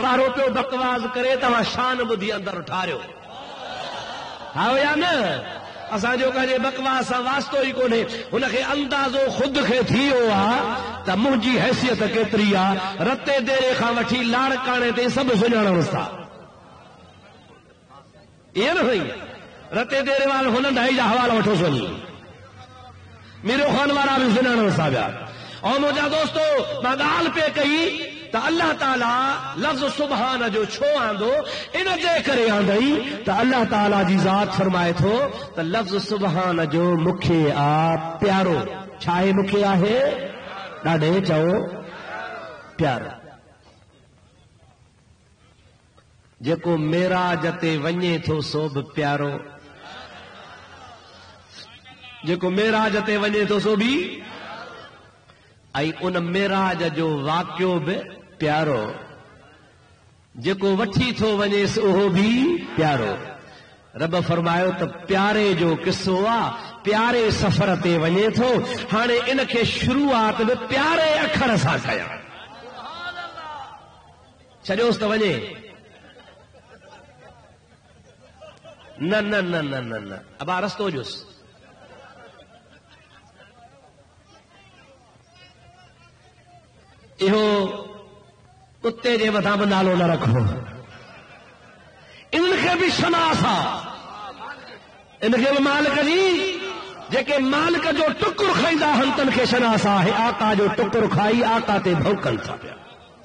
پارو پہ بکواس کرے تو شان بدھی اندر اٹھارو ہاں یا نا اساں جو کہے بکواس واسطو ہی کونے ان کے اندازو خود کے تھی ہوا تا منجی حیثیت کیتری آ رتے دیرے کھا وٹھی لاڑکانے تے سب سنانا رستا یہ نہ ہوئی رتے دیرے وال ہنن ڈھائی جا حوالہ وٹھو سنی میرے خان والا بھی سنانا رستا بیا اور مجھا دوستو مگال پہ کہی تا اللہ تعالیٰ لفظ سبحان جو چھو آندو ان دے کرے آندئی تا اللہ تعالیٰ جی ذات فرمائے تھو تا لفظ سبحان جو مکھے آ پیارو چھائے مکھے آہے ڈاڑے چاہو پیارو جے کو میرا جتے ونجے تھو سو بھی پیارو جے کو میرا جتے ونجے تھو سو بھی آئی ان میراج جو واقعو بھی پیارو جکو وٹھی تھو ونے سو بھی پیارو رب فرمایو تو پیارے جو قصو آ پیارے سفر تے ونے تھو ہانے ان کے شروعات میں پیارے اکھر سا کیا چڑیوس تو ونے نہ نہ نہ نہ نہ نہ ابا رستو جوس یہ کتے جے متھا بھی نالو نہ رکھو ان کے بھی شناسا ان کے بھی مالک جی جے مالک جو ٹکر کھائیدا ہن تن کے شناسا ہے آقا جو ٹکر کھائی آقا تے بھوکن تھا پیا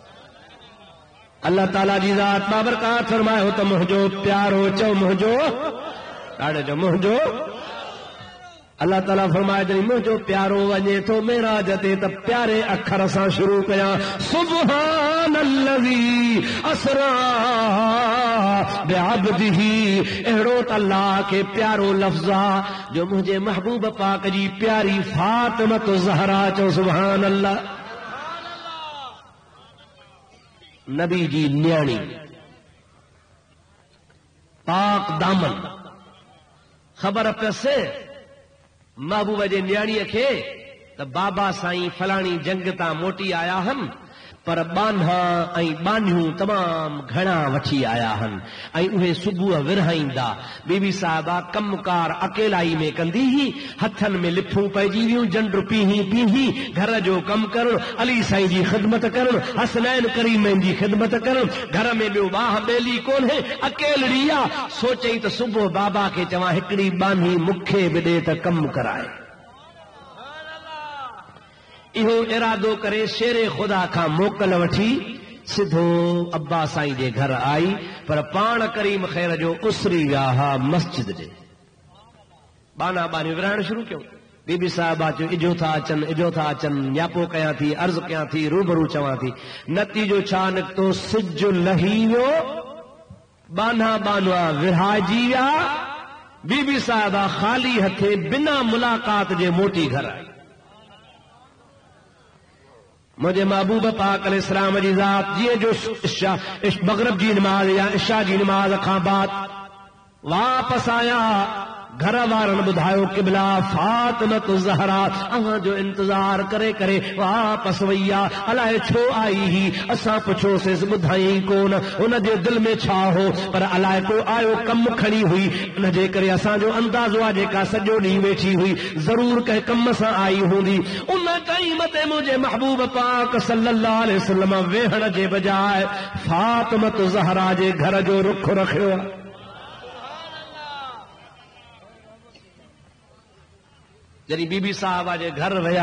اللہ تعالیٰ جی ذات بابرکات فرمائے ہو تو مہجو پیارو چو مہجو ڈاڑے جو مہجو اللہ تعالیٰ فرمائے جنی مجھو پیارو وجے تو میرا جتے تب پیارے اکھر سا شروع کیا سبحان اللذی اسرا بعبدہ احروت اللہ کے پیارو لفظہ جو مجھے محبوب پاک جی پیاری فاطمہ زہرا چو سبحان اللہ نبی جی نیانی پاک دامن خبر پیسے محبوبہ جے نیاڑی کے تو بابا سائیں فلانی جنگ تا موٹی آیا ہم پر بانہا بانیوں تمام گھنا وٹھی آیا ہن اوہے صبح ورہائیندہ بی بی صاحبہ کمکار اکیلائی میں کندی ہی ہتھن میں لپھوں پیجی ویوں جنڈر پیہی گھر جو کم کرن علی سائیں جی خدمت کرن حسنین کریمین جی خدمت کرن گھر میں بیو باہ بیلی کون ہے اکیلڑیا سوچیں تو صبح بابا کے چواں ہکڑی بانی مکھے بدے تا کم کرائے اہو ارادو کرے شیر خدا کا موکل وٹھی سدھو ابا سائیں جے گھر آئی پر پان کریم خیر جو اسری ویاہا مسجد دے بانا بانی ورہن شروع کیوں بی بی صاحبہ جو اجو تھا اچن نیاپو کیا تھی عرض کیا تھی روبرو چواں تھی نتیجو چانک تو سج لہیو بانا بانوا ورہاجی ویا بی بی صاحبہ خالی ہتھے بنا ملاقات جے موٹی گھر آئی مجھے محبوب پاک علیہ السلام جی ذات یہ جو مغرب جی نماز یا عشاء جی نماز کھان بعد واپس آیا گھر وارن بدھایو قبلہ فاطمہ زہرا اہاں جو انتظار کرے کرے واپس ویا الائے چھو آئی ہی اساں پچھو سے بدھائی کون ان دے دل میں چھا ہو پر الائے کو آیو کم کھڑی ہوئی ان دے کرے اساں جو اندازو آجے کا سجو نہیں بیٹھی ہوئی ضرور کہ کم سا آئی ہوں دی ان ٹائم تے مجھے محبوب پاک صلی اللہ علیہ وسلم ویہن جے بجائے فاطمہ زہرا جے گھر جو رخ رکھو جنی بی بی صاحبہ جے گھر ویا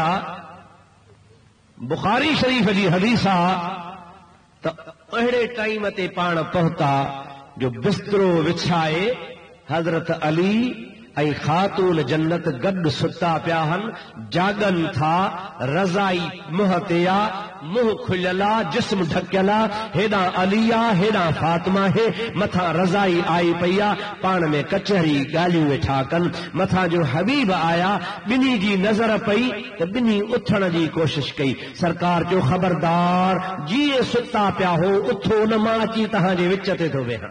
بخاری شریف جی حدیثہ تو اہڑے ٹائم تے پان پہتا جو بسترو وچھائے حضرت علی ای خاتون جنت گڈ ستا پیاہن جاگن تھا رضائی محتیا منہ کھللا جسم ڈھکلا ہیڈا علیہ ہیڈا فاطمہ ہے متھا رضائی آئی پیا پان میں کچہری گالیوں ویٹھا کن متھا جو حبیب آیا بنی جی نظر پئی تو بنی اٹھن جی کوشش کئی سرکار جو خبردار جی ستا پیا ہو اتھو نہ اچی تہاں جے وچ تے تو ویہاں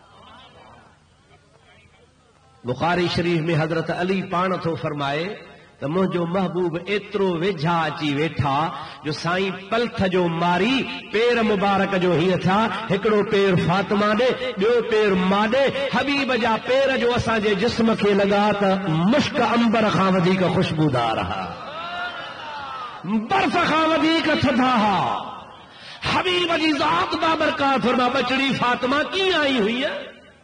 بخاری شریف میں حضرت علی پان تو فرمائے تو مجھو محبوب ایترو ویجھا اچی ویٹھا جو سائیں پلتھ جو ماری پیر مبارک جو ہی تھا ہکڑو پیر فاطمہ دے ॿियो پیر ماں دے حبیب جا پیر جو اساں جے جسم کے لگا تا مشک انبر خاں وڌیک خوشبودار ہا برف خاں وڌیک تھدا ہا حبیب جی ذات بابرکات فرما بچڑی فاطمہ کی آئی ہوئی ہے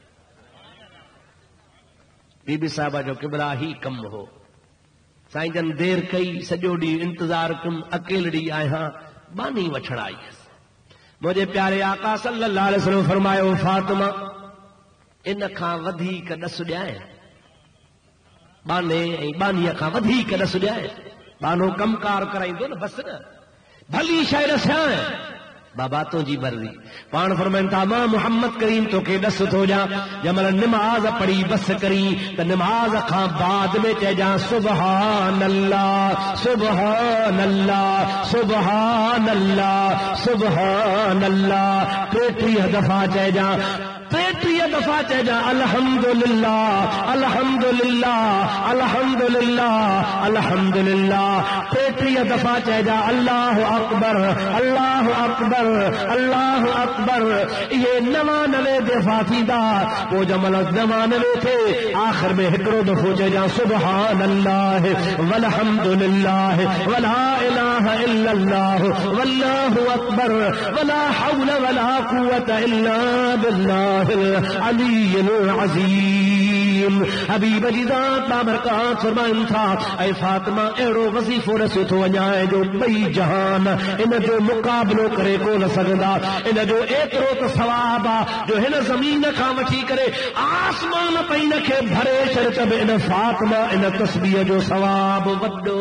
بی بی صاحبہ جو قبلہ ہی کم ہو سائیں جن دیر کئی سجو ڈی انتظار کن اکیلڑی آیا بانی وٹھڑ آئی مجھے پیارے آقا صلی اللہ علیہ وسلم فرمایا فاطمہ ان کھاں ودھیک ڈس ڈیائیں بانے بانی کھاں ودھیک ڈس ڈیائیں بانو کم کار کرائیں دو نا بس نا بھلی شے رسائیں بابا تو جی مرضی پان فرمائن تھا ماں محمد کریم تو کے ڈس تھو جا جمل نماز پڑھی بس کری تو نماز کھاں بعد میں چہ جا سبحان اللہ سبحان اللہ سبحان اللہ سبحان اللہ 33 دفعہ چہ جا 33 دفعہ چہ جا الحمدللہ الحمدللہ الحمدللہ الحمدللہ 33 دفعہ چہ جا اللہ اکبر اللہ اکبر اللہ اکبر یہ 99 دفعہ تھی دا وہ جمل 99 تھے آخر میں ہکڑو دفعہ چہ جا سبحان اللہ والحمدللہ ولا الہ الا اللہ واللہ اکبر ولا حول ولا قوة الا باللہ العلی العظیم حبیب جی ذات بابرکات فرمائن تھا اے فاطمہ اہڑو وظیفو رسو تو ونجائے جو بئی جہان ان جو مقابلو کرے کو نہ سگدا ان جو ایترو تو ثواب جو ہن زمین کھا وٹھی کرے آسمان پین کے بھرے چرچب ان فاطمہ ان تسبیح جو ثواب وڈو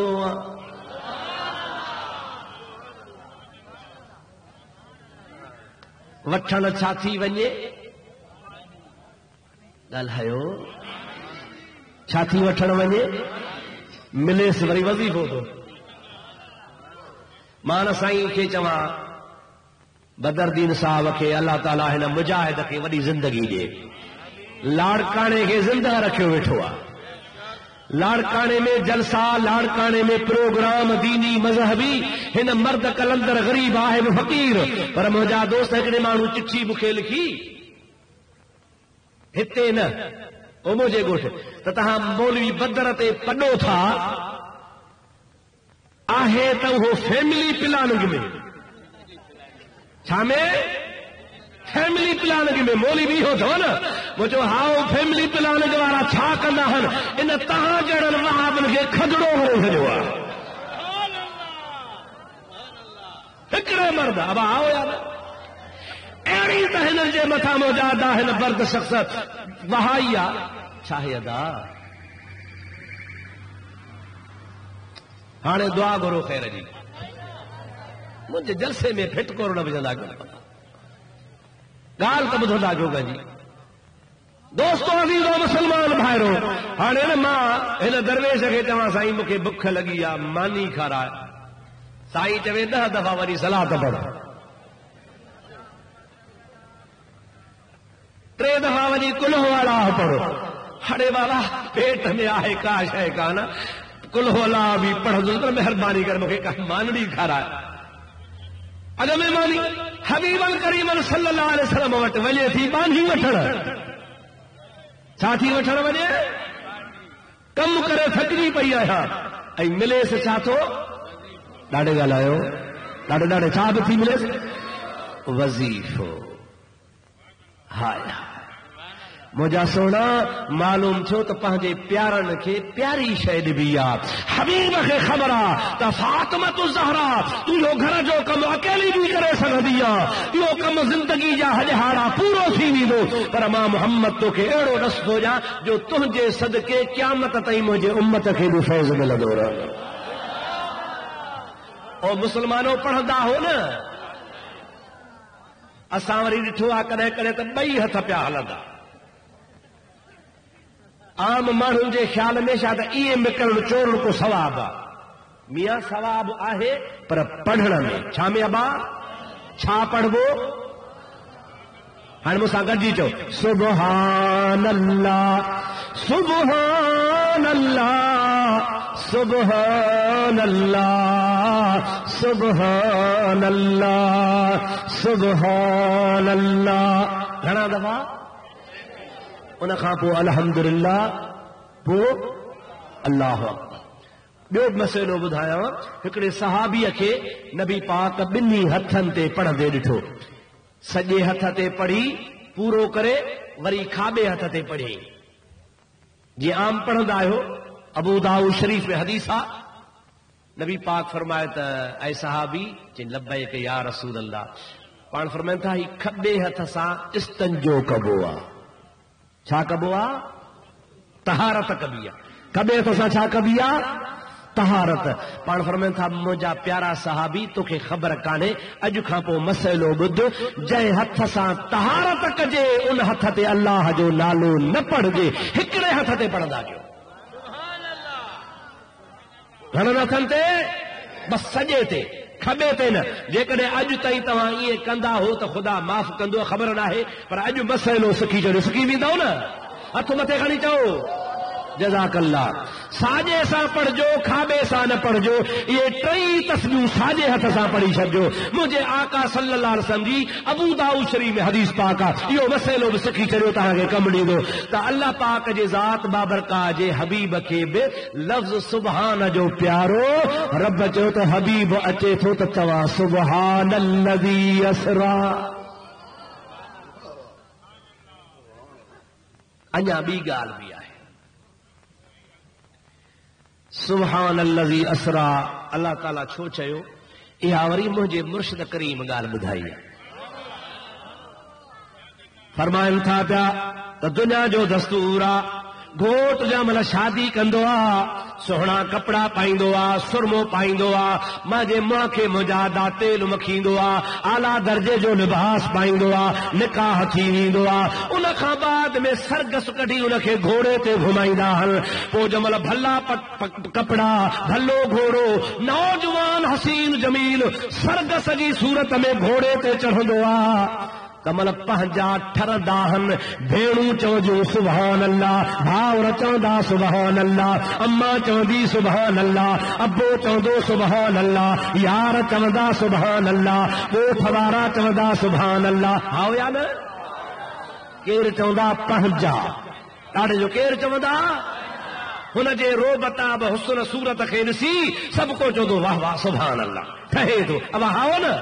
وٹھن چھا تھی ونجے ॻाल्हायो छा थी वठण वञे मिलेसि वरी वज़ीफ़ो थो मान साईं खे चवां बदरदीन साहब खे अल्लाह ताला हिन मुजाहिद खे वॾी ज़िंदगी ॾे लाड़काणे खे ज़िंदा रखियो वेठो आहे लाड़काणे में जलसा लाड़काणे में प्रोग्राम दीनी मज़हबी हिन मर्द कलंदर ग़रीब आहे बि फ़क़ीर पर मुंहिंजा दोस्त हिकिड़े माण्हू चिठी मूंखे लिखी हिते न ओ मुझे गोठ त तहां मौलवी बदर ते पॾो था आहे त उहो फैमिली प्लानिंग में छा में फैमिली प्लानिंग में मौलवी इहो अथव न मुंहिंजो हाउ फैमिली प्लानिंग वारा छा कंदा आहिनि इन तहां जहिड़नि वहाबनि खे खजड़ो करे छॾियो आहे हिकिड़े मर्द अब आओ यार अहिड़ी त हिन जे मथां मौजादा हिन बर्द शख़्स वहाई आहे छा आहे अदा हाणे दुआ घुरो ख़ैर जी मुंहिंजे जलसे में फिटकोर न विझंदा कयो ॻाल्हि त ॿुधंदा कयो जी दोस्तो अज़ीज़ो मुस्लमान भाइरो हाणे न मां हिन दरवेश खे चवां साईं मूंखे बुख लॻी आहे मानी खाराए साईं चवे 10 दफ़ा वरी सलात पढ़ 3 दफ़ा वरी कुल्ह वाला पढ़ो हाणे वाला पेट में आहे का शइ कान कुल्ह वाला बि पढ़ंदुसि पर महिरबानी करे मूंखे का मानड़ी खाराए अॻ में मानी हबीबन करीमन सल्लल्लाहु अलैहि वसल्लम वटि वञे थी बांधी वठण छा थी वठण वञे कम करे थकिजी पई आहियां ऐं मिलेसि छा थो ॾाढे ॻाल्हायो ॾाढे छा बि थी मिलेसि वज़ीफ़ो हाय मुझा सोना मालूम थियो त पंहिंजे प्यारनि खे प्यारी शइ ॾिबी आहे हबीब खे ख़बर आहे त फातिमत ज़हरा तूं इहो घर जो कमु अकेली बि करे सघंदी आहे इहो कमु ज़िंदगी जा हॼहाड़ा पूरो थी वेंदो पर मां मोहम्मद तोखे अहिड़ो रस्तो ॾियां जो तुंहिंजे सदके क़यामत ताईं मुंहिंजे उम्मत खे बि फैज़ मिलंदो रहंदो ओ मुस्लमानो पढ़ंदा हो न असां वरी ॾिठो आहे कॾहिं कॾहिं त 2 हथ पिया हलंदा आम माण्हुनि जे ख़्याल में छा त इहे मिकरण चोरण को सवाब आहे मियां सवाब आहे पर पढ़ण में छा में अबा छा पढ़बो हाणे मूंसां गॾिजी चओ सुभान अल्लाह सुभान अल्लाह سبحان اللہ سبحان اللہ سبحان اللہ گھنا دفعہ ان کھا پو الحمدللہ پو اللہ اکبر ॿियो मसइलो ॿुधायांव हिकिड़े सहाबीअ खे नबी पाक ॿिन्ही हथनि ते पढ़ंदे ॾिठो सॼे हथ ते पढ़ी पूरो करे वरी खाॿे हथ ते पढ़े जीअं आम पढ़ंदा आहियो अबू दाऊद शरीफ़ में हदीस आहे नबी पाक फरमाए त ऐं सहाबी चई लब्बैक या रसूल अल्लाह पाण फरमाइनि था ही खॿे हथ सां इस्तंजो कबो आहे छा कबो आहे तहारत कबी आहे खॿे हथ सां छा कबी आहे तहारत पाण फरमाइनि था मुंहिंजा प्यारा सहाबी तोखे ख़बर कान्हे अॼु खां पोइ मसइलो ॿुध जंहिं हथ सां तहारत कजे उन हथ ते अल्लाह जो नालो न पढ़जे हिकिड़े हथ ते पढ़ंदा कयो घणनि हथनि ते बसि सॼे ते खॿे ते न जेकॾहिं अॼु ताईं तव्हां ईअं कंदा हो त ख़ुदा माफ़ कंदो ख़बर नाहे पर अॼु मसइलो सिखी छॾियो सिखी वेंदव न हथ मथे खणी चओ जज़ाकल्लाह साॼे सां पढ़जो खाॿे सां न पढ़जो इहे टई तस्बीहूं साॼे हथ सां पढ़ी छॾिजो मुंहिंजे आका सल्लल्लाहु अलैहि वसल्लम जी अबू दाऊद शरीफ़ में हदीस पाक आहे इहो मसइलो बि सिखी छॾियो तव्हांखे कमु ॾींदो त अल्लाह पाक जे ज़ात बाबरकाह जे हबीब खे बि लफ़्ज़ सुभान जो प्यारो रब चयो त हबीब अचे थो त तव्हां सुभान अल्लज़ी असरा अञा ॿी ॻाल्हि बि आहे सुभान अल्लज़ी असरा अल्लाह ताला छो चयो इहा वरी मुंहिंजे मुर्शिद करीम ॻाल्हि ॿुधाई आहे फरमाइनि था पिया त दुनिया जो दस्तूर आहे घोट जंहिंमहिल शादी कंदो आहे सुहिणा कपिड़ा पाईंदो आहे सुरमो पाईंदो आहे मुंहिंजे मुंहं खे मुंहिंजा दातेल मखींदो आहे आला दर्जे जो लिबास पाईंदो आहे निकाह थी वेंदो आहे उन खां बाद में सरगस कढी उनखे घोड़े ते घुमाईंदा आहिनि पोइ जंहिंमहिल भला कपिड़ा भलो घोड़ो नौजवान हसीन जमील सरगस जी सूरत में घोड़े ते चढ़ंदो आहे कमल पंहिंजा ठरंदा आहिनि भेणूं चवंदियूं सुभान अल्लाह भाउर चवंदा सुभान अल्लाह अम्मा चवंदी सुभान अल्लाह अबो चवंदो सुभान अल्लाह यार चवंदा सुभान अल्लाह ॻोठ वारा चवंदा सुभान अल्लाह हा या न केरु चवंदा पंहिंजा ॾाढे जो केरु चवंदा हुनजे रोबताब हुस्न सूरत खे ॾिसी सभु को चवंदो वाह वाह सुभान अल्लाह ठहे थो अब हाओ न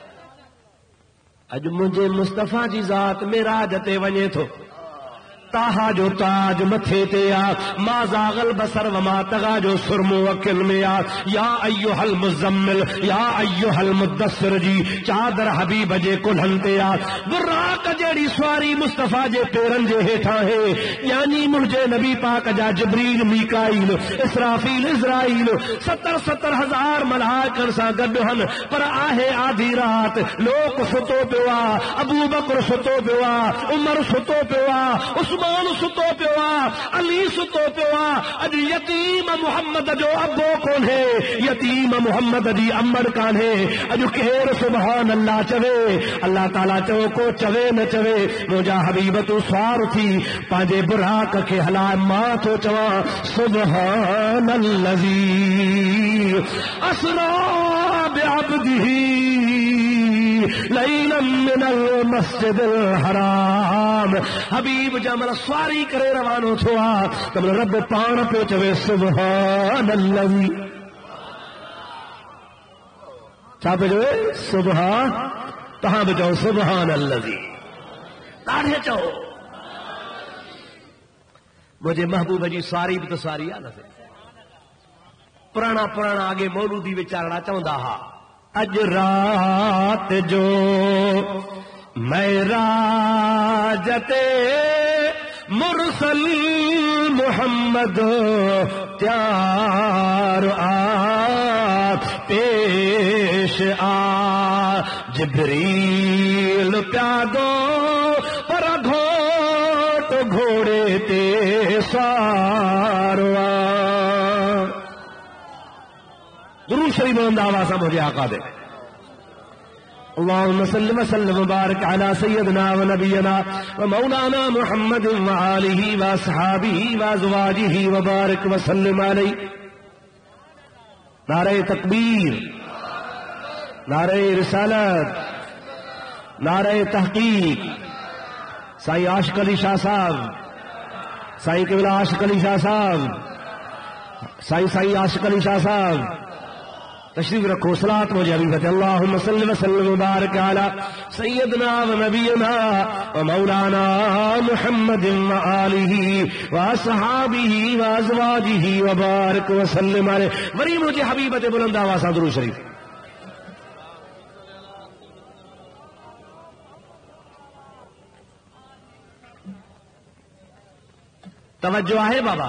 अॼु मुंहिंजे मुस्तफ़ा जी ज़ात मेराज ते वञे थो ताहा जो ताज मथे ते आहे मा ज़ागल बसर वमा तगा जो सुरमो अखियुनि में आहे या अय्युहल मुज़म्मिल या अय्युहल मुद्दस्सिर जी चादर हबीब जे कुल्हनि ते आहे बुराक जहिड़ी सुवारी मुस्तफ़ा जे पेरनि जे हेठां आहे यानी मुंहिंजे नबी पाक जा जिब्रील मीकाईल इसराफील इज़राईल 70,000 मलाइकनि सां गॾु आहिनि पर आहे आधी रात लोक सुतो पियो आहे अबू बकर सुतो पियो आहे उमर सुतो पियो आहे उस्मान सुतो पियो आहे अली सुतो पियो आहे अॼु यतीम मुहम्मद जो अबो कोन्हे यतीम मुहम्मद जी अमड़ कान्हे अॼु केरु सुभान अल्लाह चवे अल्लाह ताला चयो को चवे न चवे मुंहिंजा हबीब तूं स्वार थी पंहिंजे बुराक खे हलाए मां थो चवां सुभान अल्लज़ी असरा बिअब्दिही लैलन मिनल मस्जिदिल हराम हबीब जमल सवारी करे रवानो थियो आहे त रब पाण पियो चवे सुभान अल्लज़ी छा पियो चवे सुभान तव्हां बि चओ सुभान अल्लज़ी ॾाढे चओ मुंहिंजे महबूब जी सवारी बि त सवारी आहे न पुराणा पुराणा अॻे मौलूदी वीचारणा चवंदा हुआ अॼु रात जो महराज ते मुरसल मोहम्मद त्यार आ पेश आ जिब्रील प्यादो पर घोट घोड़े ते सारो आ दुरूद शरीफ में आवाज़ सां मुंहिंजे आका दे اللهم صل وسلم وبارك على سيدنا ونبينا ومولانا محمد وآله وأصحابه وأزواجه وبارك وسلم عليه نعرہ تکبیر، نعرہ رسالت، نعرہ تحقیق، سائیں عاشق علی شاہ صاحب، سائیں قبلہ عاشق علی شاہ صاحب، سائیں عاشق علی شاہ صاحب تشریف رکھو. صلاۃ و حبیبت اللہم صلی وسلم وبارک علی سیدنا و نبینا و مولانا محمد و آلہ و اصحابہ و ازواجہ و بارک وسلم علیہ. وری مجھے حبیبت بلند آواز درود شریف. توجہ ہے بابا.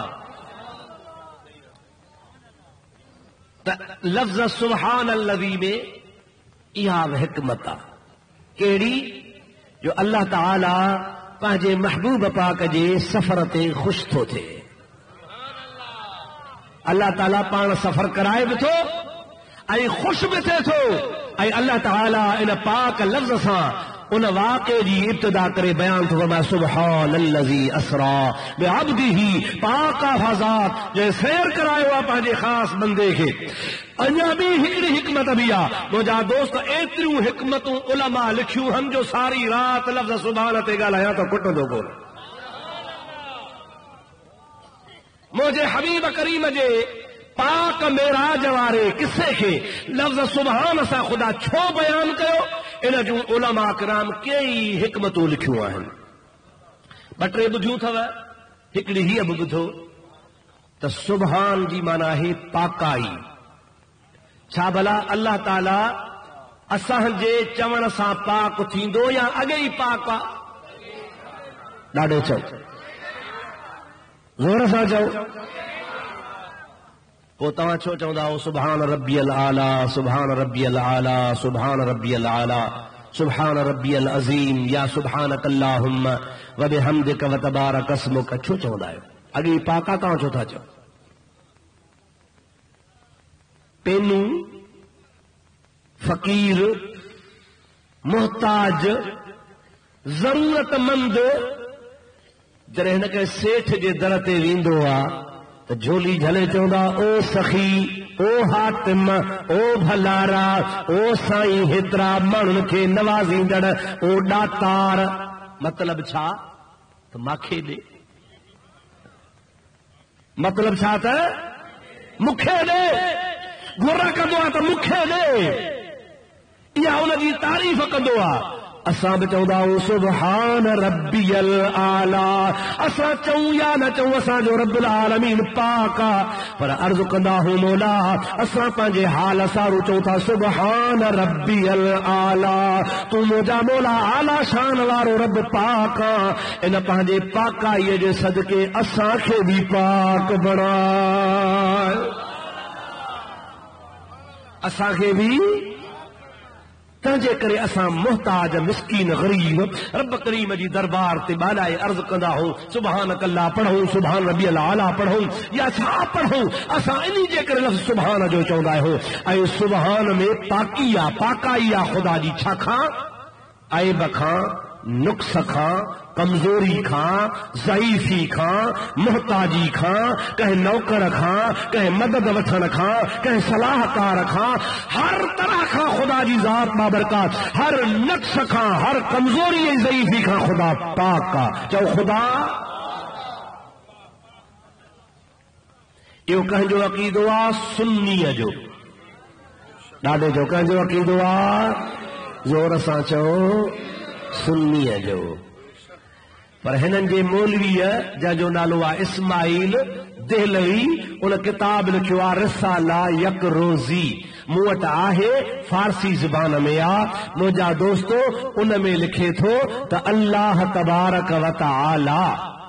لفظ سبحان الذی میں یہاں حکمت کیڑی جو اللہ تعالی پانچے محبوب پاک جے سفر تے خوش تھو تھے. اللہ تعالی پان سفر کرائے بھی تھو اے خوش بھی تھے تھو. اے اللہ تعالی ان پاک لفظ ساں ان واقعے جی ابتدا کرے بیان تو فرمایا سبحان الذی اسرا بعبدہ. پاک آفازات جو سیر کرائے ہوا پانچے خاص بندے کے. اñا بھی ہکڑی حکمت بھی آ مجھا دوست ایتریوں حکمتوں علماء لکھیوں ہم جو ساری رات لفظ سبحان تے ڳالھایا تو کٹ دو کو. مجھے حبیب کریم جے پاک معراج وارے قصے کے لفظ سبحان سا خدا چھو بیان کयो. ان جو علماء کرام کئی حکمتوں لکھیوں آہن. بٹرے بدھیوں تھا ہکڑی ہی اب بدھو تو سبحان جی مانا ہے پاکائی. چھا بھلا اللہ تعالی اساں جے چوڻ سان پاک تھیندو یا اگے ہی پاک آ؟ ڈاڈو چو زور سان چو. وہ تمام چھو چوندا ہو سبحان ربی العالی، سبحان ربی العالی، سبحان ربی العالی، سبحان ربی العظیم، یا سبحانک اللہم و بحمدک و تبارک اسمک. چھو چوندا ہے اگے پاکا کہاں چھو تھا چو؟ پینو فقیر محتاج ضرورت مند جڑے ہن کے سیٹھ جے در تے ویندو آ تو جھولی جھلے چوندا او سخی، او حاتم، او بھلارا، او سائیں ہترا ماڻهن کي نوازيندڙ، او ڏاتار. مطلب چھا؟ تو ماکھے ڏے. مطلب چھا ته مکھے ڏے. گھر کندو آ تو مکھے ڏے. اها ان جي تعریف کندو آ. اساں بھی چوندا ہوں سبحان ربی العالی. اساں چوں یا نہ چوں اساں جو رب العالمین پاک آ. پر عرض کندا ہوں مولا اساں پنجے حال سارو چوں تھا سبحان ربی العالی. تو مجا مولا اعلی شان وارو رب پاک آ. ان پنجے پاکائی جے صدقے اساں کي بھی پاک بنائے. اساں کي بھی تنجے کرے اساں محتاج مسکین غریب رب کریم جی دربار تے بالائے عرض کندا ہوں سبحانک اللہ پڑھوں، سبحان ربی العالی پڑھوں یا چھا پڑھوں. اساں انہی جے کرے لفظ سبحان جو چوندا ہو. اے سبحان میں پاکی آ، پاکائی آ خدا جی. چھا کھاں عیب کھاں، نقص کھاں، کمزوری کھاں، ضعیفی کھاں، محتاجی کھاں، کہیں نوکر کھاں، کہیں مدد وٹھن کھاں، کہیں صلاح کار کھاں، ہر طرح کھاں خدا جی ذات بابرکات. ہر نقص کھاں، ہر کمزوری ضعیفی کھاں خدا پاک کا. چو خدا یہ کہیں جو عقیدو آ سنی جو ڈاڈے جو کہیں جو عقیدو آ زور سان چو سنی جو. پر ہنن جے مولوی جا جو نالو آ اسماعیل دہلوی ان کتاب لکھیو آ رسالہ یک روزی. موں وٹ آہے فارسی زبان میں آ. مجھا دوستو ان میں لکھے تھو تا اللہ تبارک و تعالی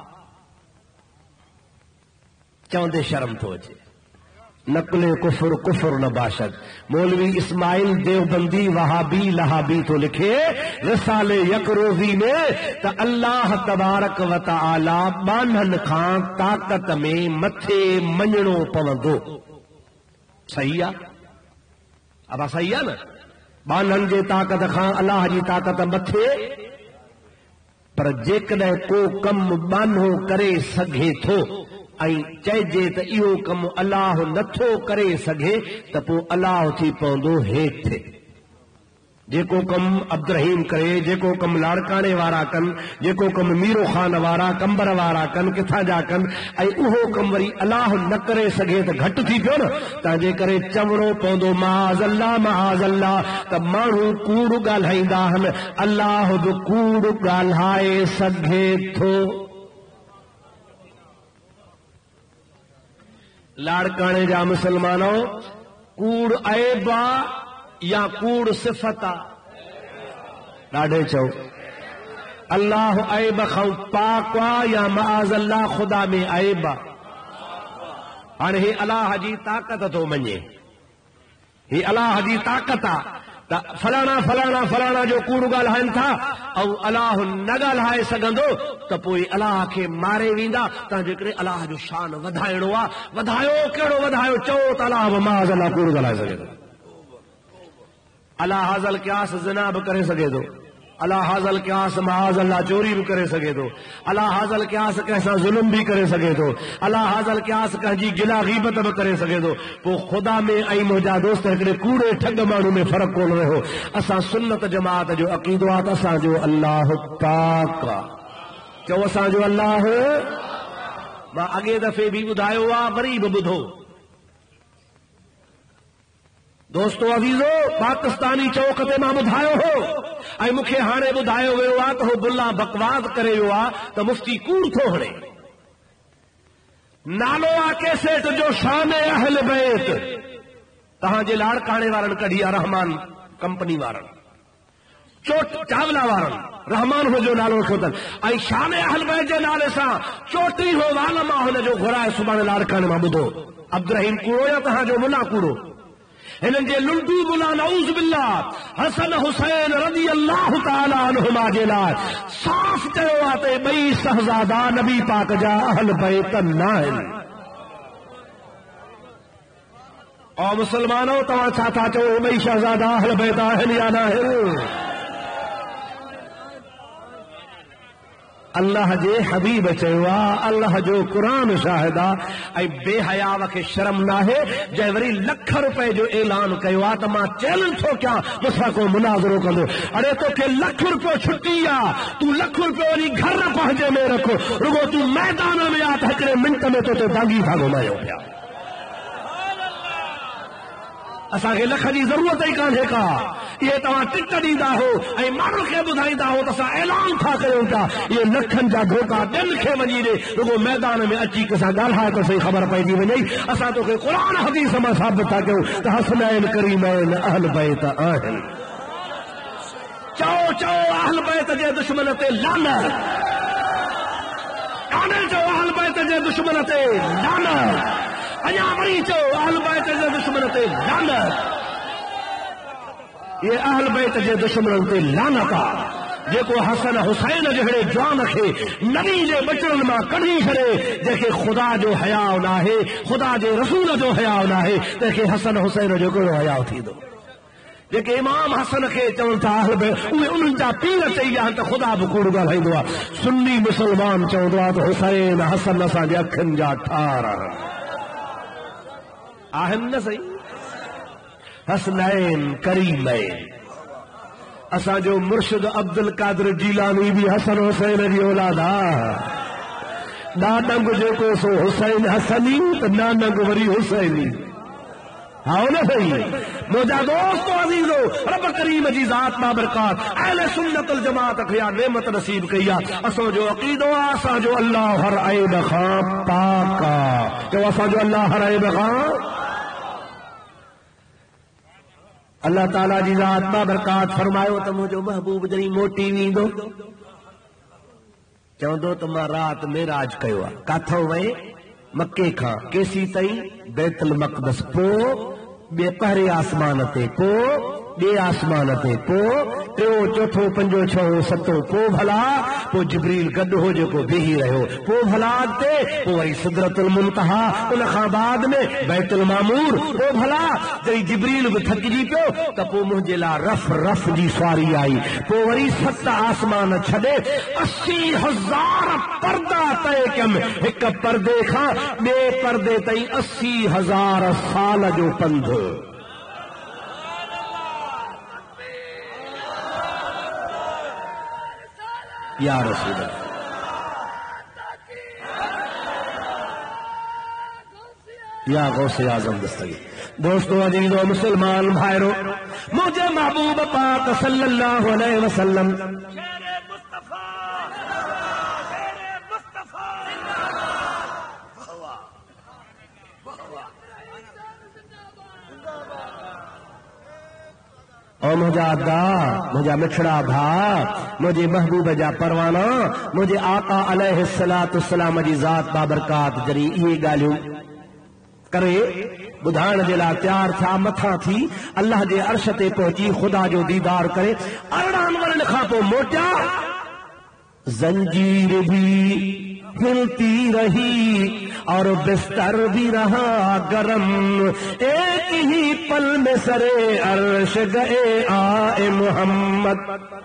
چوندے شرم تو اچے نقل کفر کفر نہ باشد. مولوی اسماعیل دیوبندی وہابی لہابی تو لکھے رسالے یک روزی میں تا اللہ تبارک و تعالی بانہن کھان طاقت میں متھے منجنو پوندو. صحیح آ؟ اب صحیح آ نا؟ بانہن جے طاقت کھان اللہ جی طاقت متھے. پر جیکڈہیں کو کم بانہو کرے سگھے تھو ऐं चइजे त इहो कमु अलाह नथो करे सघे त पोइ अलाह थी पवंदो हेठि। जेको कमु अब्दुरहीम करे, जेको कमु लाड़काणे वारा कनि, जेको कमु मीरो ख़ान वारा कंबर वारा कनि, किथां जा कनि, ऐं उहो कमु वरी अलाह न करे सघे त घटि थी पियो न। तंहिंजे करे चवणो पवंदो महाज़ल्ला त माण्हू कूड़ ॻाल्हाईंदा आहिनि, अलाह बि कूड़ ॻाल्हाए सघे थो। लाड़काणे जा मुसलमानो, कूड़ ऐब आहे या कूड़ सिफ़त आहे? ॾाढे चओ अल्लाह ऐब खां पाक आहे या मआज़ल्ला ख़ुदा में ऐब आहे? हाणे ही अलाह जी ताक़त थो मञे, ही अलाह जी ताक़त आहे त फलाणा फलाणा फलाणा जो कूड़ ॻाल्हाइनि था ऐं अलाह न ॻाल्हाए सघंदो त पोइ अलाह खे मारे वेंदा। तंहिंजे करे अलाह जो शान वधाइणो आहे। वधायो कहिड़ो वधायो? चओ त अलाह मआज़ल्ला कूड़ ॻाल्हाए सघे थो। अलाह हाज़ल क़यास ज़िना बि करे सघे थो, अलाह हाज़ल क़यास मआज़ल्ला चोरी बि करे सघे थो, अलाह हाज़ल क़यास कंहिंसां ज़ुल्म बि करे सघे थो, अलाह हाज़ल क़यास कंहिंजी गिला ग़ीबत बि करे सघे थो। पोइ ख़ुदा में ऐं मुंहिंजा दोस्त हिकिड़े कूड़े ठग माण्हू में फ़र्क़ु कोन रहियो। असां सुन्नत जमात जो अक़ीदो आहे त असांजो अल्लाह पाक आहे। चओ असांजो अल्लाह। मां अॻे दफ़े बि ॿुधायो आहे, वरी बि ॿुधो दोस्तो अज़ीज़ो, पाकिस्तानी चौक ते मां ॿुधायो हो ऐं मूंखे हाणे ॿुधायो वियो आहे त हो बुल्ला बकवास करे वियो आहे त मुफ्ती कूड़ थो हणे। नालो आहे कैसेट जो शान अहल बैत, तव्हांजे लाड़काणे वारनि कढी आहे, रहमान कंपनी वारनि, चोट चावला वारनि, रहमान हो जो नालो रखियो अथनि, ऐं शान अहल बैत जे नाले सां चोटी हो वाल मां हुनजो घुराए सुभाणे लाड़काणे मां ॿुधो। अब्दुरहीम कूड़ो या तव्हांजो मुला कूड़ो? हिननि जे लुंडू मुला नऊज़ बिल्लाह हसन हुसैन रज़ी अल्लाह ताला अन्हुमा जे लाइ साफ़ चयो आहे त ॿई शहज़ादा नबी पाक जा अहल बैत न आहिनि। और मुसलमानो, तव्हां छा था चओ? ॿई शहज़ादा अहल बैत आहिनि या न आहिनि? अल्लाह जे हबीब चयो आहे, अल्लाह जो क़ुरान शाहिद आहे, ऐं बेहयाव खे शर्म नाहे जंहिं वरी लख रुपए जो ऐलान कयो आहे त मां चैलेंज थो कयां मूंसां को मुनाज़रो कंदो। अड़े तोखे लख रुपयो छुटी आहे, तूं लख रुपयो वरी घर पंहिंजे में रखो, रुगो तूं मैदान में आ त हिकिड़े मिंट में तोते दागी था घुमायो पिया। असांखे लख जी ज़रूरत ई कान्हे का। इहे तव्हां टिक ॾींदा हो ऐं माण्हुनि खे ॿुधाईंदा हो त असां ऐलान था कयूं था। इहे लखनि जा धोखा ॿियनि खे वञी ॾे, रुगो मैदान में अची कंहिंसां ॻाल्हाए त सही ख़बर पइजी वञे। असां तोखे क़ुरान हदीस मां साबित था कयूं त हसनैन करीमैन अहल बैत आहिनि। चओ चओ अहल बैत जे दुश्मन ते लानत, कान्हे चओ अहल बैत जे दुश्मन ते लानत, अञा वरी चओ अहल बैत जे दुश्मन ते लानत। ये अहल बैत जे दुश्मन ते लानत आहे जेको हसन हुसैन जहिड़े जवान खे नबी जे बचड़नि मां कढी छॾे, जंहिंखे ख़ुदा जो हयाउ नाहे, ख़ुदा जे रसूल जो हयाउ नाहे, तंहिंखे हसन हुसैन जो कहिड़ो हयाउ थींदो? जेके इमाम हसन खे चवनि था अहल बैत, उहे उन्हनि जा पीर चई विया आहिनि त ख़ुदा बि कूड़ ॻाल्हाईंदो आहे। सुन्नी मुसलमान चवंदो आहे त हुसैन हसन असांजे अखियुनि जा ठार आहिनि न सही? हसनैन करीमैन। असांजो मुर्शिद अब्दुल कादिर जीलानी भी हसन हुसैन जी औलाद आहे। नानंग जेको सो हुसैन हसनी त नानंग वरी हुसैनी। हाँ न सही? मुंहिंजा दोस्तो अज़ीज़ो, रब करीम जी ज़ात बाबरकात अहले सुन्नत वल जमात खे या नेमत नसीब कई आहे। असांजो अक़ीदो आहे असांजो अल्लाह हर ऐब खां पाक आहे। चओ असांजो अल्लाह हर ऐब खां। अल्लाह ताला जी ज़ात बाबरकात फरमायो त मुंहिंजो महबूब जॾहिं मोटी वेंदो चवंदो त मां राति मेराज कयो आहे। काथो वए? मके खां केसी ताईं? बैतुल मक़दस, पोइ ॿिए पहिरें आसमान ते, पोइ ॿिए आसमान ते, पोइ टियों चौथों पंजो छहों सतों पोइ भला पोइ जिब्रील गॾु हो जेको बीही रहियो पोइ भला अॻिते पोइ वरी सिदरतुल मुंतहा उन खां बाद में बैतुल मामूर पोइ भला जॾहिं जिब्रील बि थकिजी पियो त पोइ मुंहिंजे लाइ रफ़ रफ़ जी सवारी आई पोइ वरी 7 आसमान छॾे 80,000 पर्दा तय कयमि हिक पर्दे खां ॿिए पर्दे ताईं 80,000 साल जो पंधु या रसूल अल्लाह या गौसे आजम दस्तगीर दोस्तों अजीजों मुसलमान भाइरों मुझे महबूब पाक सल्लल्लाहु अलैहि वसल्लम और मुझा अदा मुझा मिठड़ा भा मुझे महबूब जा परवाना मुझे आका अलैहिस्सलाम जी ज़ात बाबरकात जरी ये ॻाल्हियूं करे ॿुधाइण जे लाइ तयार थिया मथां थी अल्लाह जे अर्श ते पहुची ख़ुदा जो दीदार करे 18 वरनि खां पोइ मोटिया जंजीर भी हिलती रही और बिस्तर भी रहा गरम एक ही पल में सरे अर्श गए आए मोहम्मद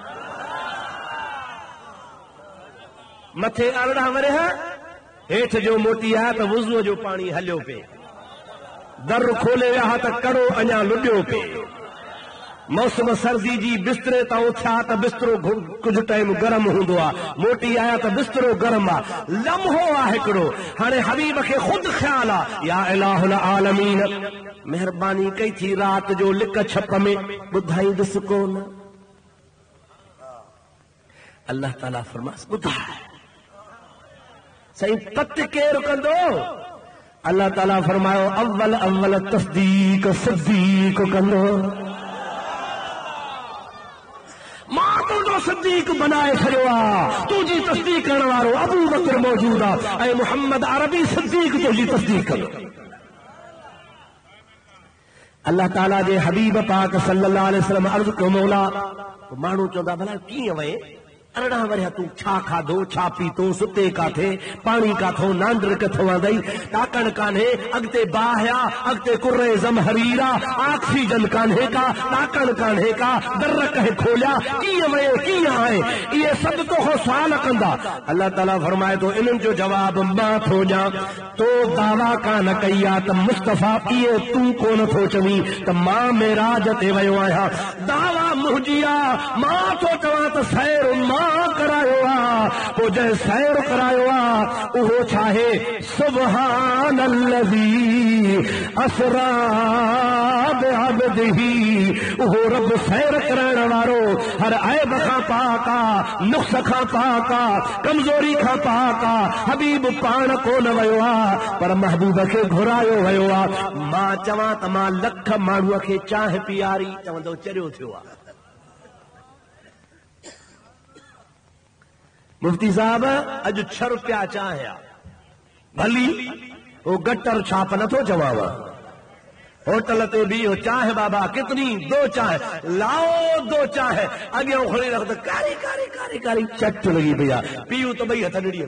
मथे 18 वरिया हेठ जो मोटी आहे त वुज़ूअ जो पाणी हलियो पे दर खोले विया त कड़ो अञा लुॾियो पे मौसम सर्दी जी बिस्तरे तां उथिया त बिस्तरो कुझु टाइम गरम हूंदो आहे मोटी आया त बिस्तरो गरम आहे लम्हो आहे हिकिड़ो हाणे हबीब खे ख़ुदि ख़्याल आहे या इलाहुल आलमीन महिरबानी कई थी राति जो लिक छप में ॿुधाईंदुसि कोन अल्लाह ताला फरमास ॿुधाए साईं पत केरु कंदो अल्लाह ताला फरमायो अव्वल अव्वल तस्दीक सिद्दीक कंदो मां तुंहिंजो सिद्दीक बनाए छॾियो आहे तुंहिंजी तस्दीक करण वारो अबू बकर मौजूद आहे ऐं मुहम्मद अरबी सिद्दीक तुंहिंजी तस्दीक कंदो अल्लाह ताला जे हबीब पाक सल्लल्लाहु अलैहि वसल्लम अर्ज़ कयो मौला माण्हू चवंदा भला कीअं वए 18 वरिया तूं छा खाधो छा पीतो सुते काथे पाणी काथो नांदर किथो आंदई ताकण कान्हे अॻिते बाहिया अॻिते कुर्रे ज़महरीरा ऑक्सीजन कान्हे का ताकण कान्हे का दर कंहिं खोलिया कीअं वए कीअं आहे इहे सभु तोखां सुवाल कंदा अल्लाह ताला फरमाए थो इन्हनि जो जवाब मां थो ॾियां तो दावा कान कई आहे त मुस्तफ़ा इहे तूं कोन थो चवीं त मां मेराज ते वियो आहियां दावा मुंहिंजी आहे मां थो चवां त सैर करायो आहे पोइ जंहिं सैर करायो आहे उहो छाहे सुब्हानल्लज़ी असरा बिअब्दिही उहो रब सैर कराइण वारो हर ऐब खां पाक आहे नुक्स खां पाक आहे कमज़ोरी खां पाक आहे हबीब पाण कोन वियो आहे पर महबूब खे घुरायो वियो आहे मां चवां त मां लख माण्हूअ खे चांहि पीआरी चवंदो चरियो थियो आहे मुफ्ती साहब अॼु 6 रुपया चांहि आहे भली वो गटर छाप नथो चवांव होटल ते बि चांहि बाबा कितनी 2 चांहि लाओ 2 चांहि अॻियां खणी रख त कारी कारी कारी कारी चट लॻी पई आहे पीयूं त ॿई हथ ॾिड़ी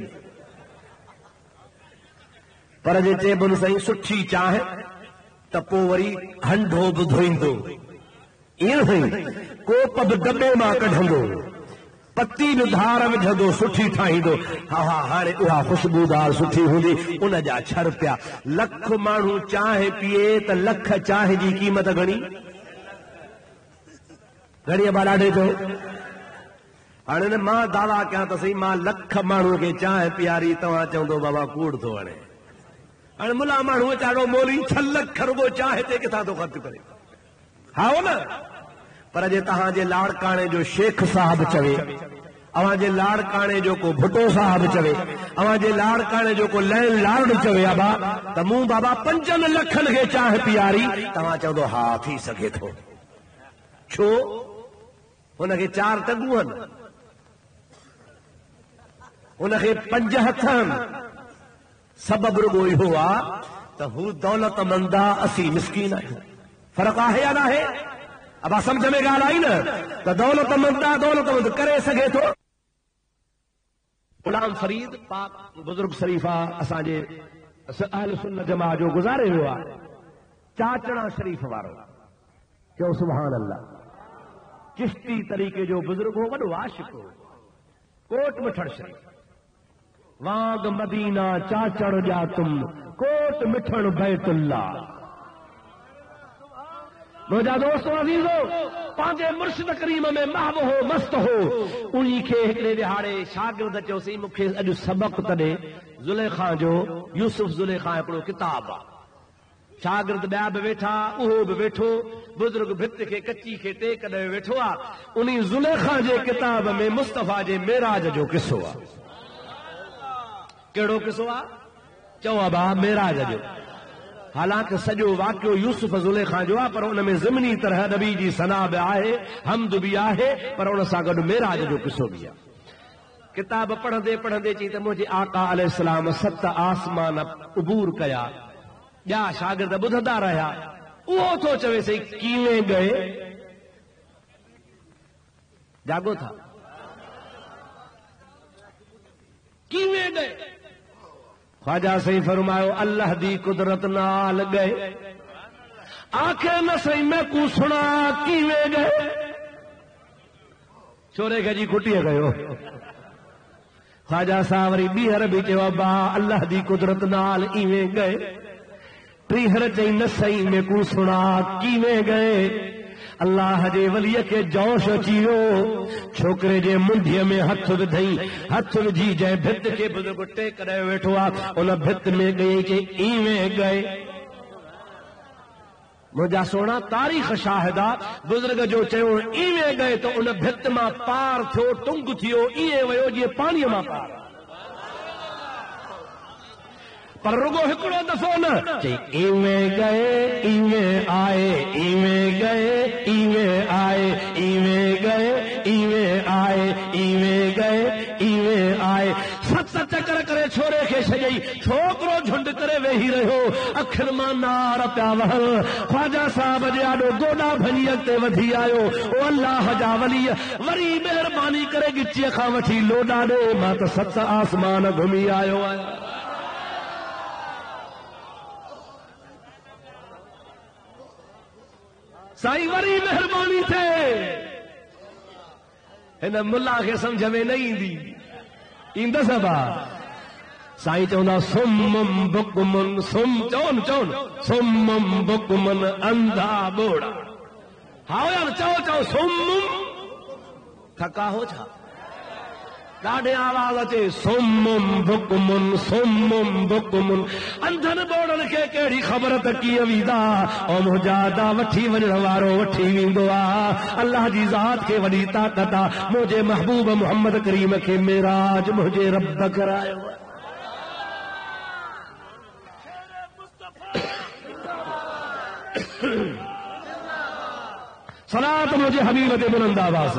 पर जे चइबुनि साईं सुठी चांहि त पोइ वरी हंढो बि धोईंदो ईअं साईं कोप बि दॿे मां कढंदो पत्ती बि धार विझंदो सुठी ठाहींदो हा हा हाणे उहा ख़ुशबूदार सुठी हूंदी उन जा 6 रुपया लख माण्हू चांहि पीए त लख चांहि जी क़ीमत घणी घणी बा ॾाढे थो हाणे न मां दावा कयां त सही मां लख माण्हूअ खे चांहि पीआरी तव्हां चवंदो बाबा कूड़ थो वणे हाणे मुला माण्हू चाढ़ो मोली 6 लख रुगो चांहि ते किथां थो ख़र्च करे हा हो न पर जे तव्हांजे लाड़काणे जो शेख साहब चवे अवां जे लाड़काणे जो को भुटो साहब चवे अवां जे लाड़काणे जो को लैंड लॉर्ड चवे अबा त मूं बाबा 5 लखनि खे चांहि पीआरी तव्हां चवंदो हा थी सघे थो छो हुनखे 4 टंगूं आहिनि हुनखे 5 हथ आहिनि सबबु रुगो इहो आहे त हू दौलतमंद आहे असीं मिसकीन आहियूं फ़र्क़ु आहे या न आहे اب سمجھ میں ॻाल्हि आई न त दौलतमंद करे सघे थो। गुलाम फरीद पाक बुजुर्ग शरीफ़ा असांजे अहल सुन्नत जमात जो गुज़ारे वियो आहे। चाचड़ा शरीफ़ वारो चओ सुभान अल्लाह। चिश्ती तरीक़े जो बुजुर्ग हो, वॾो आशिक़ हो। कोट मिठड़ शरीफ़ वांग मदीना चाचड़ जा तुम कोट मिठड़ बैतुल्ला। मुंहिंजा दोस्तों अज़ीज़ो, पंहिंजे मुर्शिद करीम में महव हो, मस्त हो। उन्ही खे हिकिड़े विहाड़े शागिर्द चयोसीं मूंखे अॼु सबक़ तॾे ज़ुलेखा जो यूसुफ ज़ुलेखा हिकिड़ो किताब आहे। शागिर्द ॿिया बि वेठा, उहो बि वेठो, बुज़ुर्ग भित खे कची खे टेक ॾे वेठो आहे। उन ज़ुलेखा जे किताब में मुस्तफ़ा जे मेराज जो किसो आहे। कहिड़ो किसो आहे? चओ अबा मेराज जो। हालांकि सॼो वाक़ियो यूसुफ ज़ुलेखा जो आहे, पर उन में ज़िमनी तरह नबी जी सना बि आहे, हमद बि आहे, पर उन सां गॾु मेराज जो किसो बि आहे। किताब पढ़ंदे पढ़ंदे चई त मुंहिंजे आका अलैहिस्सलाम 7 आसमान उबूर कया। ॿिया शागिर्द ॿुधंदा रहिया। उहो थो चवे सही कीअं गए? जागो था? कीअं गए? ख्वाजा सही फरमायो अल्लाह दी कुदरत नाल गए। आखे न सही मैं को सुना कीवे गए। छोरे खे जी कुटीअ कयो। ख्वाजा साहब वरी ॿीहर बि चयो अब्बा अल्लाह दी कुदरत नाल इवें गए। टीहर चई न सही मैं को सुना कीवे गए। अल्लाह जे वलीअ खे जोश अची वियो। छोकिरे जे मुंडीअ में हथ विधई, हथ विझी जंहिं भित खे बुज़ुर्ग टेक ॾे वेठो आहे उन भित में गई कि इवें गए। मुंहिंजा सोना तारीख़ शाहिद आहे। बुज़ुर्ग जो चयो इवें गए त उन भित मां पार थियो, टुंग थियो, ईअं वियो जीअं पाणीअ मां पार। पर रुगो हिकिड़ो दफ़ो न चई इवें गए इवें आए, इवें गए इवें आए, इवें गए इवें आए, इवें गए इवें आए। 7 चकर करे छोरे खे छॾई। छोकिरो झुंड करे वेही रहियो, अखियुनि मां नार पिया वहल। ख्वाजा साहब जे आॾो गोॾा भञी अॻिते वधी आयो। ओ अल्लाह जा वली वरी महिरबानी करे गिचीअ खां वठी लोॾा ॾे, मां त 7 आसमान घुमी आयो आहियां। साईं वरी महिरबानी थे। हिन मुल्ला खे सम्झ में न ईंदी, ईंदसि बा। साईं चवंदा सुम्मम बुकमन सुम चवनि सुम्मम बुकमन अंधा बोड़ा। हा यार चओ सुम्मम थका हो छा? ॾाढे आवाज़ अचे सुम्मम बुकमुन। अंधनि ॿोड़नि खे कहिड़ी ख़बर त कीअं वेंदा। ओ मुजादा वठी वञण वारो वठी वेंदो आहे। अल्लाह जी ज़ात खे वॾी ताक़त आहे। मुंहिंजे महबूब मोहम्मद करीम खे मेराज मुंहिंजे रब करायो। सलात मुंहिंजे हबीब ते बुलंद आवाज़।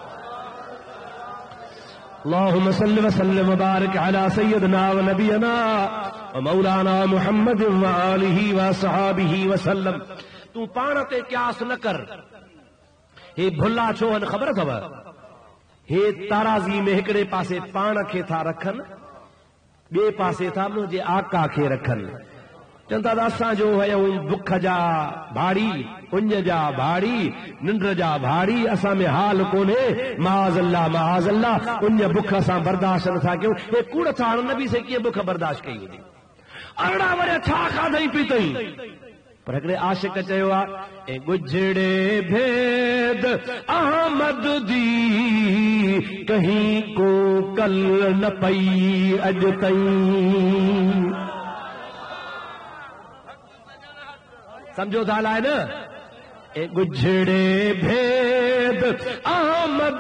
अल्लाहुम्मा सल्लि व सल्लिम व बारिक अला सय्यदना व नबियना व मौलाना मुहम्मद व आलिहि व सहाबिहि व सल्लम। तू पाण ते क़यास न कर। हे भुला छो आहिनि ख़बर अथव? हे ताराज़ी में हिकिड़े पासे पाण खे था रखनि, ॿिए पासे था मुंहिंजे आका खे रखनि। चवंदा असांजो हयूं बुख जा भाड़ी, उञ जा भाड़ी, निंड जा भाड़ी, असां में हाल कोन्हे। माज़अल्लाह उञ बुख असां बर्दाश्त नथा कयूं। हे कूड़ था नबी से कीअं बुख बर्दाश्त कई हूंदी? अरड़ा वरी छा खाधई पीतई? पर हिकिड़े आशिक़ चयो आहे गुजड़े भेद अहमद दी कहीं को कल न पई अॼु ताईं। समझो था लाए न? गुजड़े भेद अहमद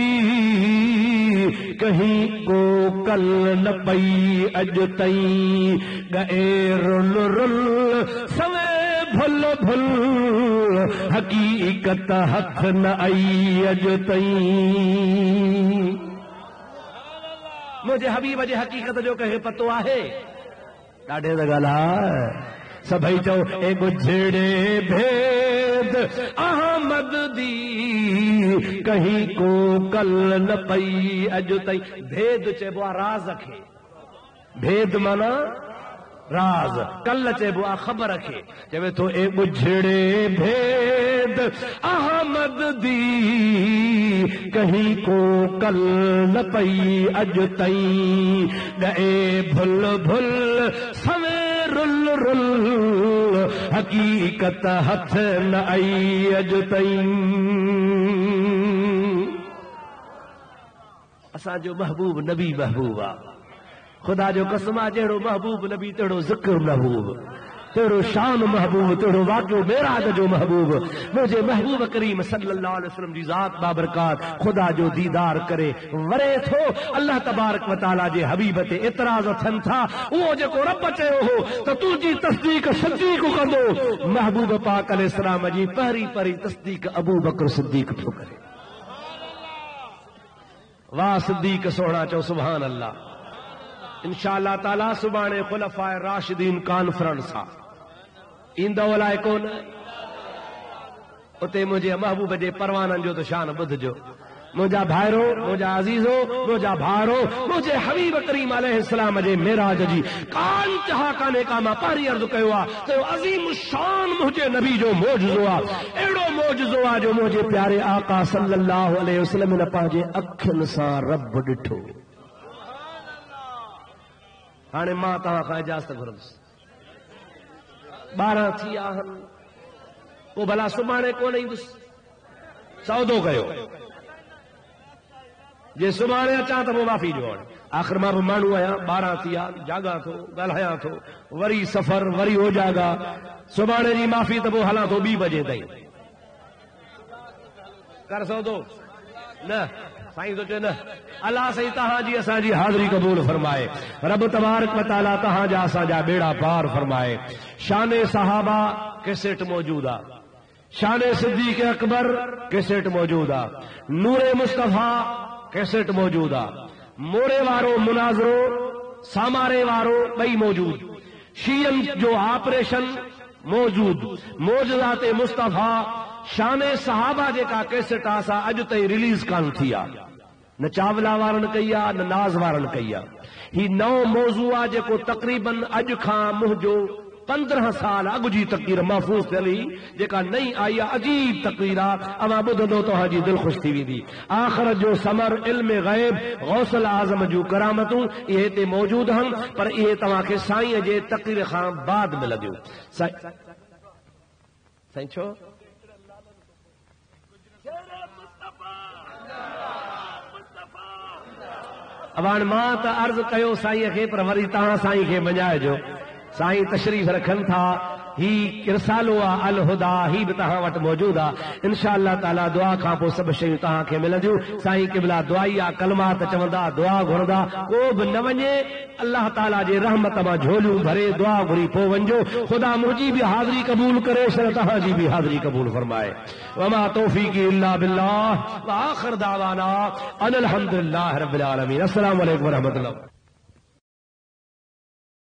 दी कहीं को कल न पई अॼु ताईं। गए रुल रुल सवे भुल भुल हकीकत हथ न आई अॼु ताईं। मुंहिंजे हबीब जे हकीकत जो कंहिं पतो आहे? ॾाढे त ॻाल्हि आहे। सभई चओ गुजड़े भेद بھید احمد دی کہیں کو کل نہ پئی اج تئی بھید چیبو راز رکھے بھید مانا راز کل چیبو خبر رکھے چوے تو اے بجھڑے بھید احمد دی کہیں کو کل نہ پئی اج تئی گئے بھل بھل سوے رل رل حقیقت ہتھ نہ آئی اج تئی اساں جو محبوب نبی محبوبہ خدا جو قسم جہڑو محبوب نبی تیڑو ذکر محبوب تیڑو شان محبوب تیڑو واقع معراج جو محبوب مجھے محبوب کریم صلی اللہ علیہ وسلم جی ذات بابرکات خدا جو دیدار کرے ورے تھو اللہ تبارک و تعالی جے حبیب تے اعتراض تھن تھا وہ جے کو رب چیو ہو تو تو جی تصدیق صدیق کندو محبوب پاک علیہ السلام جی پہری پہری تصدیق ابو بکر صدیق تو کرے واہ صدیق سونا چو سبحان اللہ انشاءاللہ تعالی سبحانے خلفاء راشدین کانفرنس ایندہ ولائے کون اتے مجھے محبوب جے پروانن جو تو شان بدھ جو مجھا بھائرو مجھا عزیزو مجھا بھارو مجھے حبیب کریم علیہ السلام جے معراج جی کان چہا کانے کا ما پاری عرض کہوا تو عظیم شان مجھے نبی جو معجزو ایڑو معجزو جو مجھے پیارے آقا صلی اللہ علیہ وسلم نے پاجے اکھن سا رب ڈٹھو ہانے ماں تہاں کا اجازت گھرمس 12 تھی آہن وہ بھلا سبحانے کو نہیں دس سودو گئے جے سبحانے چاہتا وہ معافی جو آخر ماں مانو آیا 12 تھی آن جاگا تھو گلہیا تھو وری سفر وری ہو جاگا سبحانے جی معافی تو وہ حالات ہو 2 بجے تھی کر سودو نہ سائیں تو نہ اللہ سہی تہاں جی اساں جی حاضری قبول فرمائے رب تبارک و تعالی تہاں جا اساں جا بیڑا پار فرمائے شان صحابہ کیسٹ موجودہ شان صدیق اکبر کیسٹ موجودہ نور مصطفیٰ کیسٹ موجودہ موڑے وارو مناظرو سامارے وارو بئی موجود شیعن جو آپریشن موجود موجزات مصطفیٰ شان صحابہ جے کا کیسٹ آسا اج تئی ریلیز کان تھیا نہ چاولا وارن کیا نہ ناز وارن کیا ہی نو موضوع جے کو تقریباً اج کھان مجھو 15 سال اگ جی تقریر محفوظ تھی جے کا نہیں آئی عجیب تقریر اما بدھو تو ہاں جی دل خوش تھی وی آخر جو سمر علم غیب غوث العظم جو کرامتوں یہ تے موجود ہن پر یہ تواں کے سائیں جے تقریر خان بعد میں لگیو سائیں چھو اوان ماں تا عرض کیو سائیں کے پر وری تہاں سائیں کے بنجائے جو سائیں تشریف رکھن تھا ہی رسالو الہدا ہی بھی تہاں وٹ موجود انشاءاللہ تعالی دعا کھا پو سب شیوں تہاں کے ملندیوں سائیں قبلہ دعائیا کلمات چوندا دعا گھردا کو بھی نہ ونجے اللہ تعالی جے رحمت ما جھولیوں بھرے دعا گھری پو ونجو خدا مجھے بھی حاضری قبول کرے شر تہاں جی بھی حاضری قبول فرمائے وما توفیقی الا باللہ وآخر دعوانا ان الحمدللہ رب العالمین السلام علیکم ورحمۃ اللہ